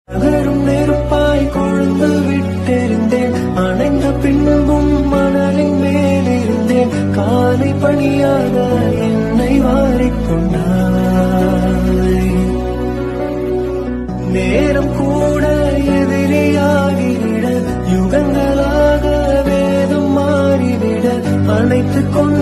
அகரும் நெருப்பாய் கொழுந்து விட்டெறிந்தேன், அணைந்த பின்பும் மணலின் மேலிருந்தேன். காலை பணியாக என்னை வாரிக்கொண்டாய். நேரம் கூட எதிரியாகிவிட, யுகங்களாக வேதம் மாறிவிட, அணைத்துக் கொண்டு